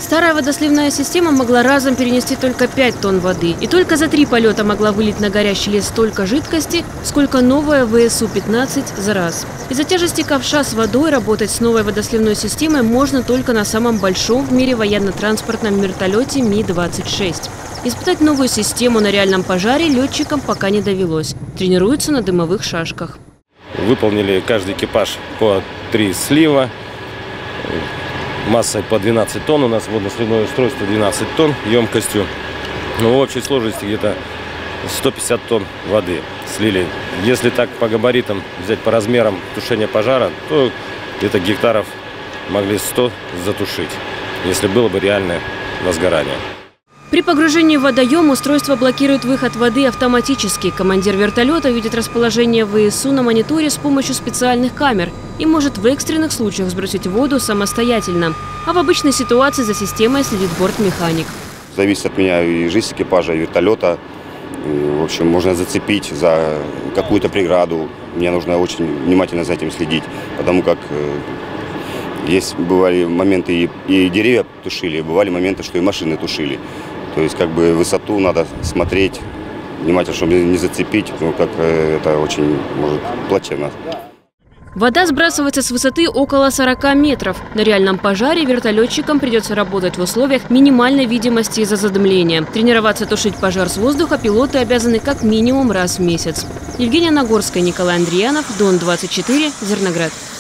Старая водосливная система могла разом перенести только 5 тонн воды. И только за 3 полета могла вылить на горящий лес столько жидкости, сколько новая ВСУ-15 за раз. Из-за тяжести ковша с водой работать с новой водосливной системой можно только на самом большом в мире военно-транспортном вертолете Ми-26. Испытать новую систему на реальном пожаре летчикам пока не довелось. Тренируются на дымовых шашках. Выполнили каждый экипаж по 3 слива. Массой по 12 тонн. У нас водосливное устройство 12 тонн емкостью. Но в общей сложности где-то 150 тонн воды слили. Если так по габаритам взять, по размерам тушения пожара, то где-то гектаров могли 100 затушить, если было бы реальное возгорание. При погружении в водоем устройство блокирует выход воды автоматически. Командир вертолета видит расположение ВСУ на мониторе с помощью специальных камер и может в экстренных случаях сбросить воду самостоятельно. А в обычной ситуации за системой следит бортмеханик. Зависит от меня и жизнь экипажа, и вертолета. В общем, можно зацепить за какую-то преграду. Мне нужно очень внимательно за этим следить, потому как бывали моменты, и деревья тушили, бывали моменты, что и машины тушили. То есть как бы высоту надо смотреть внимательно, чтобы не зацепить, ну как это очень может плачевно. Вода сбрасывается с высоты около 40 метров. На реальном пожаре вертолетчикам придется работать в условиях минимальной видимости из-за задымления. Тренироваться тушить пожар с воздуха пилоты обязаны как минимум раз в месяц. Евгения Нагорская, Николай Андриянов, Дон 24, Зерноград.